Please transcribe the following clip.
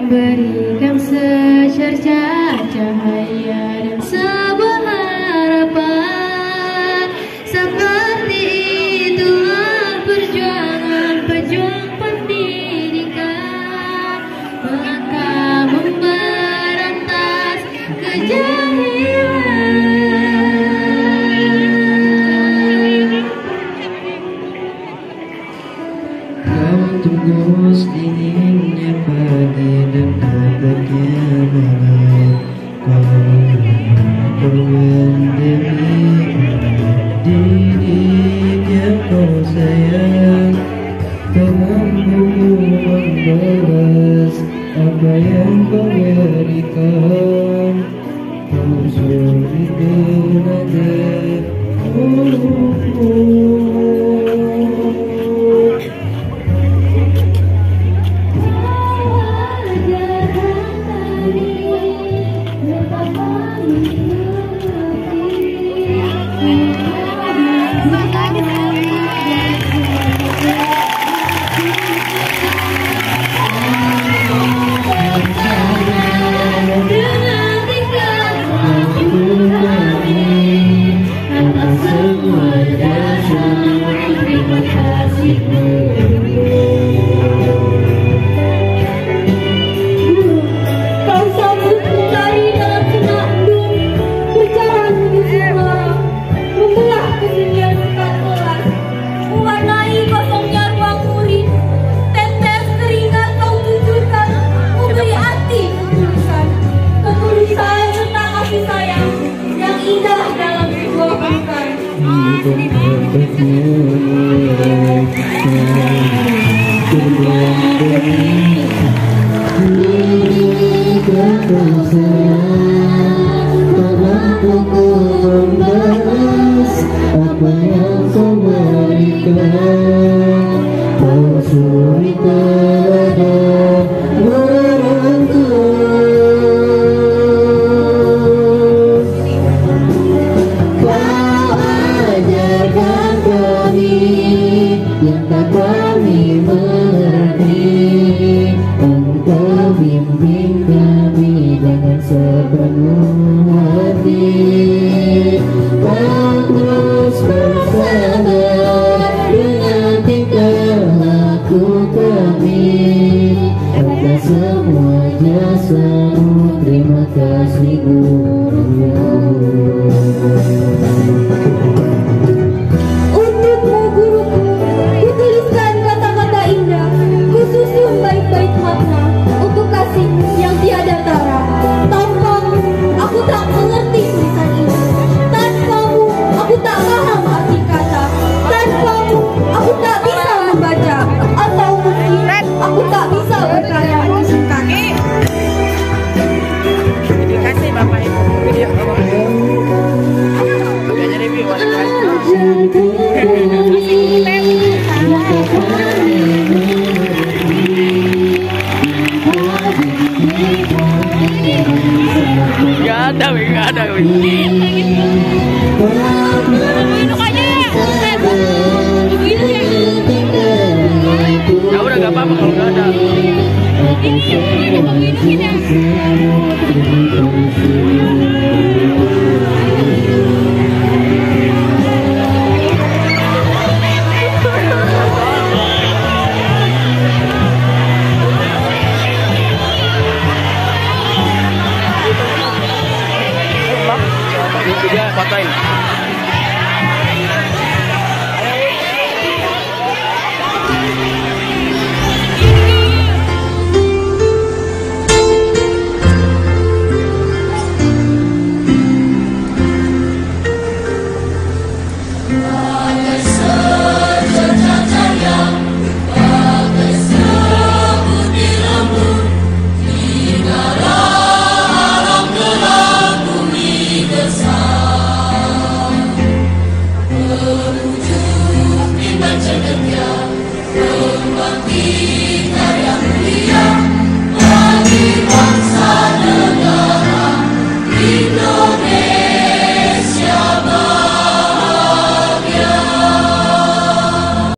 memberikan secercah cahaya dan sebuah harapan. Seperti itulah perjuangan pejuang pendidikan, melangkah memberantas kejahilan. Kau terus dinginnya pagi dan kabarnya malam. Kau bermendemi didik yang kau sayang. Kau mampu membalas apa yang kau berikan. Kau suri tenaga. Apa yang kau berikan, kau suri telaga merangkul. Kau ajarkan kami yang tak kami mengerti. Engkau bimbing kami dengan sepenuh hati. Kau terus bersama dengan tingkah laku kami. Atas semua jasamu, terima kasih Guru. Untukmu guruku, kutuliskan kata-kata indah, kususun baik-baik makna untuk kasihmu yang tiada tara. Tanpamu, aku tak mengerti tulisan ini. Tanpamu, aku tak paham arti kata. Tanpamu, aku tak bisa membaca. Atau mungkin aku tak bisa berkarya menulis kaki. Terima kasih Bapak Ibu. Video agaknya review Gak ada. Ya udah gak apa-apa kalau gak ada. Dia patahin. Menuju iman cendernya, kembali